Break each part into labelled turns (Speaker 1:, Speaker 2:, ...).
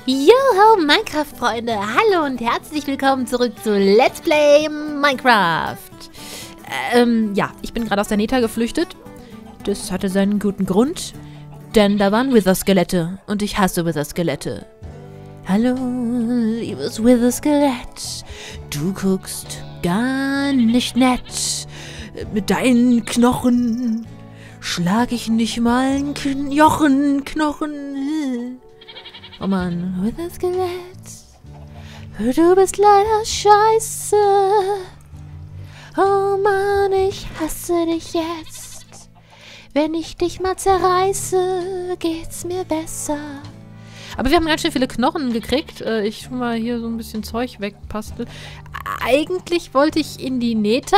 Speaker 1: Yo, Minecraft-Freunde! Hallo und herzlich willkommen zurück zu Let's Play Minecraft. Ja, ich bin gerade aus der Nether geflüchtet. Das hatte seinen guten Grund, denn da waren Wither-Skelette und ich hasse Wither-Skelette. Hallo, liebes Wither-Skelett, du guckst gar nicht nett. Mit deinen Knochen schlag ich nicht mal einen Knochen. Oh Mann, Wither-Skelett, du bist leider scheiße. Oh Mann, ich hasse dich jetzt. Wenn ich dich mal zerreiße, geht's mir besser. Aber wir haben ganz schön viele Knochen gekriegt. Ich tu mal hier so ein bisschen Zeug wegpasteln. Eigentlich wollte ich in die Nether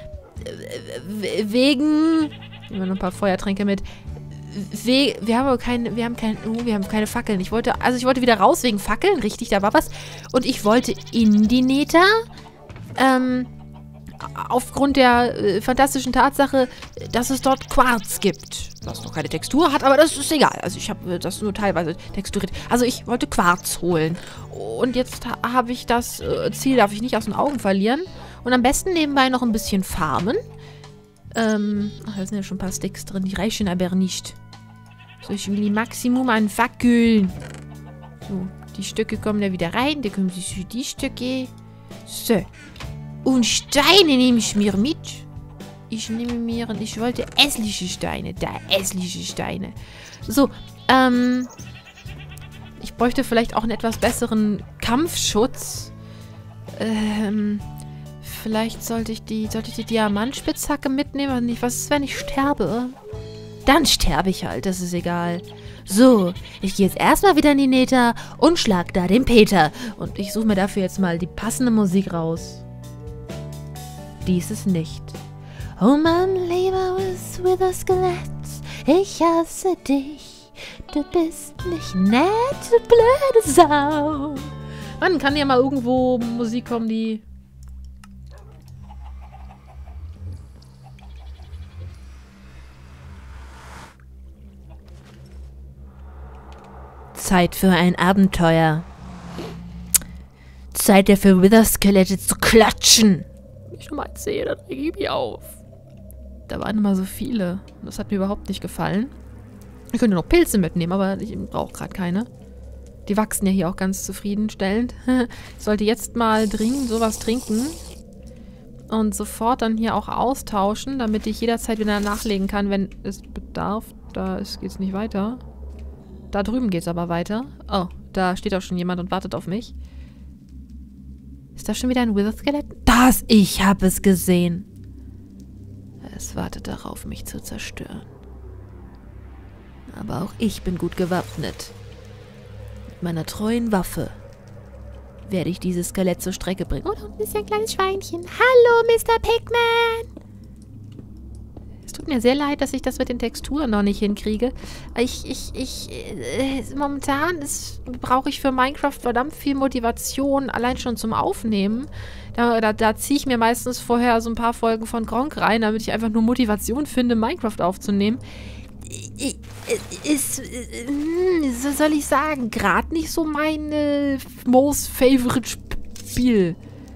Speaker 1: wegen... Nehmen wir noch ein paar Feuertränke mit. Wir haben keine Fackeln. Ich wollte wieder raus wegen Fackeln. Richtig, da war was. Und ich wollte in die Nether. Aufgrund der fantastischen Tatsache, dass es dort Quarz gibt. Was noch keine Textur hat, aber das ist egal. Also ich habe das nur teilweise texturiert. Also ich wollte Quarz holen. Und jetzt habe ich das Ziel, darf ich nicht aus den Augen verlieren. Und am besten nebenbei noch ein bisschen farmen. Da sind ja schon ein paar Sticks drin. Die reichen aber nicht. So, ich will Maximum an Fackeln. So, die Stücke kommen da wieder rein. Da kommen sie für die Stücke. So. Und Steine nehme ich mir mit. Ich wollte hässliche Steine. Da, hässliche Steine. So, ich bräuchte vielleicht auch einen etwas besseren Kampfschutz. Vielleicht sollte ich die Diamantspitzhacke mitnehmen. Was ist, wenn ich sterbe? Dann sterbe ich halt, das ist egal. So, ich gehe jetzt erstmal wieder in die Nether und schlag da den Peter. Und ich suche mir dafür jetzt mal die passende Musik raus. Dies ist nicht. Oh Mann, lieber Wither-Skelett, ich hasse dich. Du bist nicht nett, du blöde Sau. Mann, kann ja mal irgendwo Musik kommen, die... Zeit für ein Abenteuer. Zeit dafür, Wither-Skelette zu klatschen. Wenn ich nochmal sehe, dann rege ich mich auf. Da waren immer so viele. Das hat mir überhaupt nicht gefallen. Ich könnte noch Pilze mitnehmen, aber ich brauche gerade keine. Die wachsen ja hier auch ganz zufriedenstellend. Ich sollte jetzt mal dringend sowas trinken. Und sofort dann hier auch austauschen, damit ich jederzeit wieder nachlegen kann, wenn es bedarf. Da geht's nicht weiter. Da drüben geht's aber weiter. Oh, da steht auch schon jemand und wartet auf mich. Ist das schon wieder ein Wither-Skelett? Ich habe es gesehen. Es wartet darauf, mich zu zerstören. Aber auch ich bin gut gewappnet. Mit meiner treuen Waffe werde ich dieses Skelett zur Strecke bringen. Oh, da unten ist ja ein kleines Schweinchen. Hallo, Mr. Pigman! Es tut mir sehr leid, dass ich das mit den Texturen noch nicht hinkriege. Momentan brauche ich für Minecraft verdammt viel Motivation, allein schon zum Aufnehmen. Da ziehe ich mir meistens vorher so ein paar Folgen von Gronkh rein, damit ich einfach nur Motivation finde, Minecraft aufzunehmen. Was soll ich sagen? Gerade nicht so mein most favorite Spiel.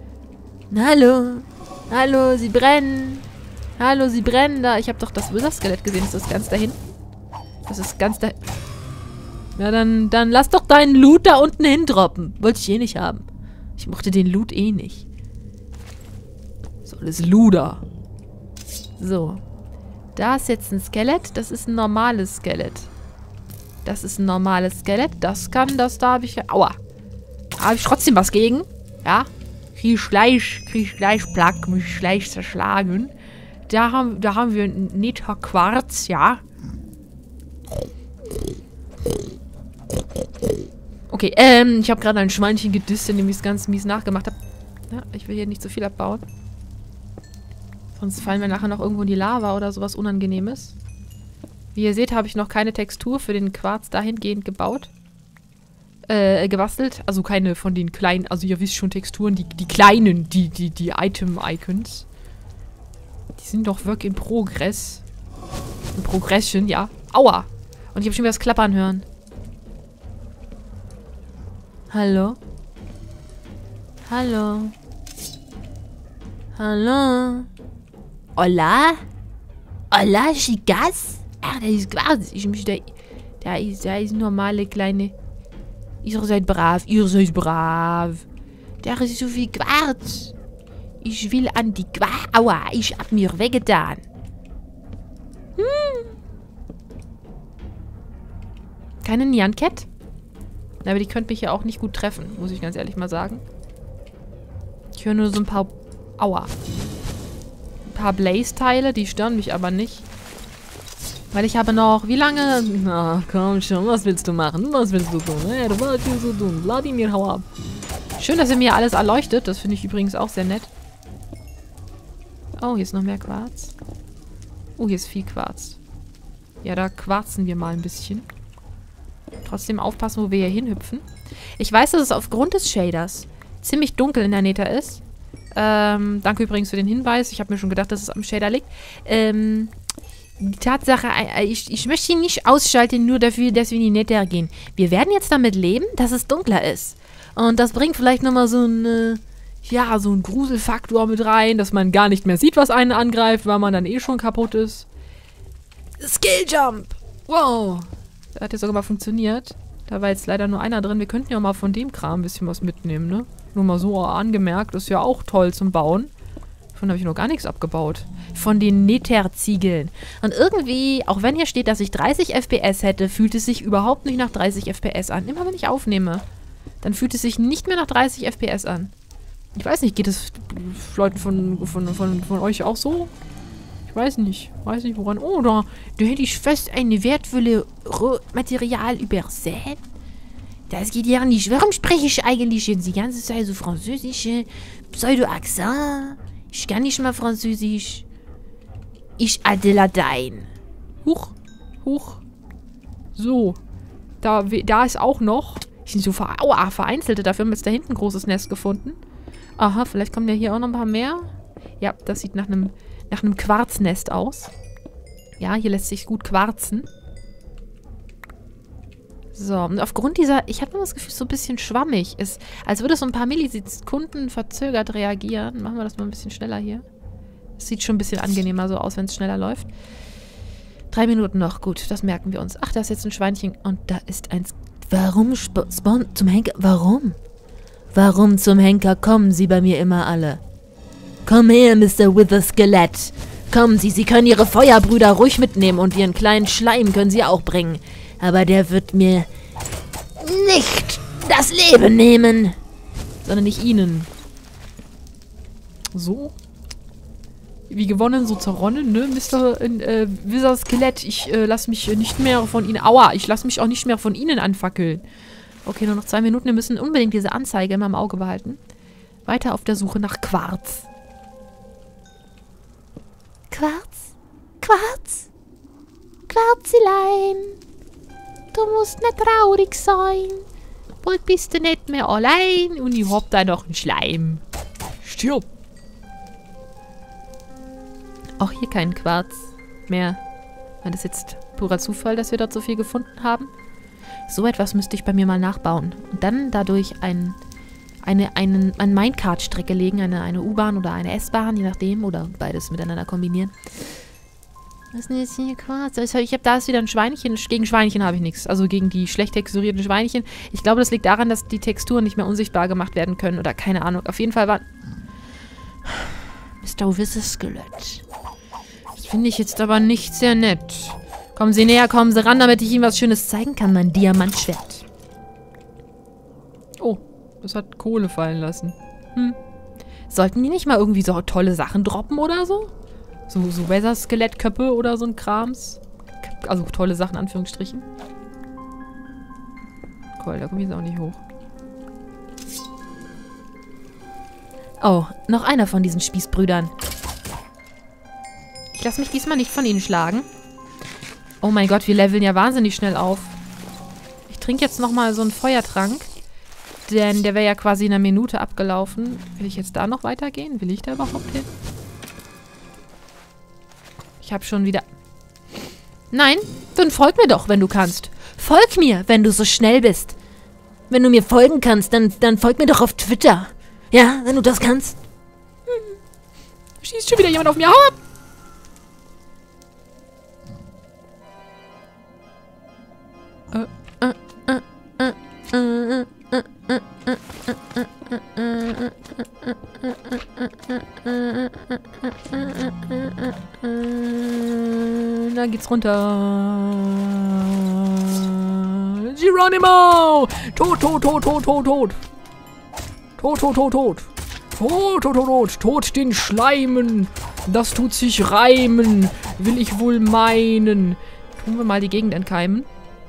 Speaker 1: Hallo, sie brennen. Hallo, sie brennen da. Ich habe doch das Wither-Skelett gesehen. Ist das ganz dahin? Das ist ganz da... Ja, dann lass doch deinen Loot da unten hindroppen. Wollte ich eh nicht haben. Ich mochte den Loot eh nicht. So, das Luder. So. Da ist jetzt ein Skelett. Das ist ein normales Skelett. Das da habe ich... Aua. Da habe ich trotzdem was gegen. Ja. Krieg ich gleich Plack, mich gleich zerschlagen. Da haben wir einen Nether-Quarz, ja. Okay, ich habe gerade ein Schweinchen gedisst, indem ich es ganz mies nachgemacht habe. Ja, ich will hier nicht so viel abbauen. Sonst fallen wir nachher noch irgendwo in die Lava oder sowas Unangenehmes. Wie ihr seht, habe ich noch keine Textur für den Quarz dahingehend gebastelt. Also keine von den kleinen, also ihr wisst schon Texturen, die kleinen, die Item-Icons. Die sind doch Work in Progress. In Progression, ja. Aua! Und ich habe schon wieder das Klappern hören. Hallo? Hallo? Hallo? Hola? Hola, Chicas? Ach, das ist Quarz. Da ist normale kleine... Ihr seid brav. Ihr seid brav. Da ist so viel Quarz. Ich will an die Quarz... Aua, ich hab mir wehgetan. Keine Nyan Cat? Aber die könnte mich ja auch nicht gut treffen, muss ich ganz ehrlich mal sagen. Ich höre nur so ein paar... Aua. Ein paar Blaze-Teile, die stören mich aber nicht. Weil ich habe noch... Wie lange... Na, komm schon, was willst du machen? Was willst du tun? Hey, was willst du tun? Vladimir, hau ab. Schön, dass ihr mir alles erleuchtet. Das finde ich übrigens auch sehr nett. Oh, hier ist noch mehr Quarz. Oh, hier ist viel Quarz. Ja, da quarzen wir mal ein bisschen. Trotzdem aufpassen, wo wir hier hinhüpfen. Ich weiß, dass es aufgrund des Shaders ziemlich dunkel in der Nether ist. Danke übrigens für den Hinweis. Ich habe mir schon gedacht, dass es am Shader liegt. Die Tatsache, ich möchte ihn nicht ausschalten, nur dafür, dass wir in die Nether gehen. Wir werden jetzt damit leben, dass es dunkler ist. Und das bringt vielleicht nochmal so ein, ja, so einen Gruselfaktor mit rein, dass man gar nicht mehr sieht, was einen angreift, weil man dann eh schon kaputt ist. Skilljump! Wow! Das hat ja sogar mal funktioniert. Da war jetzt leider nur einer drin. Wir könnten ja mal von dem Kram ein bisschen was mitnehmen, ne? Nur mal so angemerkt. Das ist ja auch toll zum Bauen. Davon habe ich noch gar nichts abgebaut. Von den Nether-Ziegeln. Und irgendwie, auch wenn hier steht, dass ich 30 FPS hätte, fühlt es sich überhaupt nicht nach 30 FPS an. Immer wenn ich aufnehme, dann fühlt es sich nicht mehr nach 30 FPS an. Ich weiß nicht, geht es Leuten von euch auch so? Ich weiß nicht. Weiß nicht, woran. Oh, da hätte ich fast eine wertvolle Material übersehen. Das geht ja nicht. Warum spreche ich eigentlich jetzt die ganze Zeit so französische Pseudo-Accent? Ich kann nicht mal Französisch. Ich hatte Latein. Huch. Huch. So. Da ist auch noch. Ich bin so vereinzelte. Dafür haben wir jetzt da hinten ein großes Nest gefunden. Aha, vielleicht kommen ja hier auch noch ein paar mehr. Ja, das sieht nach einem Quarznest aus. Ja, hier lässt sich gut quarzen. So, und aufgrund dieser... Ich habe immer das Gefühl, so ein bisschen schwammig ist. Als würde es so ein paar Millisekunden verzögert reagieren. Machen wir das mal ein bisschen schneller hier. Es sieht schon ein bisschen angenehmer so aus, wenn es schneller läuft. 3 Minuten noch. Gut, das merken wir uns. Ach, da ist jetzt ein Schweinchen. Und da ist eins... Warum zum Henker? Warum? Warum zum Henker kommen Sie bei mir immer alle? Komm her, Mr. Witherskelett. Kommen Sie, Sie können Ihre Feuerbrüder ruhig mitnehmen und Ihren kleinen Schleim können Sie auch bringen. Aber der wird mir nicht das Leben nehmen. Sondern nicht Ihnen. So? Wie gewonnen, so zerronnen, ne? Mr. Witherskelett, ich lasse mich nicht mehr von Ihnen... Aua, ich lasse mich auch nicht mehr von Ihnen anfackeln. Okay, nur noch 2 Minuten. Wir müssen unbedingt diese Anzeige immer im Auge behalten. Weiter auf der Suche nach Quarz. Quarz? Quarz? Quarzilein? Du musst nicht traurig sein. Bald bist du nicht mehr allein und ich hab da noch einen Schleim. Stirb! Auch hier kein Quarz mehr. Das ist jetzt purer Zufall, dass wir dort so viel gefunden haben. So etwas müsste ich bei mir mal nachbauen. Und dann dadurch eine Minecart-Strecke legen. Eine U-Bahn oder eine S-Bahn, je nachdem. Oder beides miteinander kombinieren. Was ist denn jetzt hier Quarz? Da ist wieder ein Schweinchen. Gegen Schweinchen habe ich nichts. Also gegen die schlecht texturierten Schweinchen. Ich glaube, das liegt daran, dass die Texturen nicht mehr unsichtbar gemacht werden können. Oder keine Ahnung. Auf jeden Fall war... Mr. Witherskelett. Das finde ich jetzt aber nicht sehr nett. Kommen Sie näher, kommen Sie ran, damit ich Ihnen was Schönes zeigen kann. Mein Diamantschwert. Oh, das hat Kohle fallen lassen. Sollten die nicht mal irgendwie so tolle Sachen droppen oder so? So Weather-Skelettköpfe oder so ein Krams. Also tolle Sachen, Anführungsstrichen. Cool, da komme ich jetzt auch nicht hoch. Oh, noch einer von diesen Spießbrüdern. Ich lasse mich diesmal nicht von ihnen schlagen. Oh mein Gott, wir leveln ja wahnsinnig schnell auf. Ich trinke jetzt nochmal so einen Feuertrank. Denn der wäre ja quasi in einer Minute abgelaufen. Will ich jetzt da noch weitergehen? Will ich da überhaupt hin? Ich habe schon wieder... Nein, dann folg mir doch, wenn du kannst. Folg mir, wenn du so schnell bist. Wenn du mir folgen kannst, dann folg mir doch auf Twitter. Ja, wenn du das kannst. Schießt schon wieder jemand auf mir. Hau ab! Da geht's runter. Geronimo! Tot, tot, tot, tot, tot, tot. Tot, tot, tot, tot. Tot, tot, tot, tot. Tot den Schleimen. Das tut sich reimen. Will ich wohl meinen. Tun wir mal die Gegend entkeimen.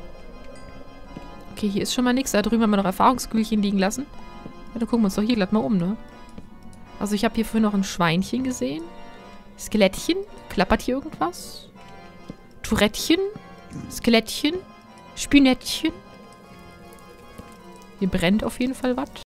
Speaker 1: Okay, hier ist schon mal nichts. Da drüben haben wir noch Erfahrungskügelchen liegen lassen. Ja, dann gucken wir uns doch hier glatt mal um, ne? Also ich habe hier vorhin noch ein Schweinchen gesehen. Skelettchen. Klappert hier irgendwas? Tourettchen. Skelettchen. Spinettchen. Hier brennt auf jeden Fall was.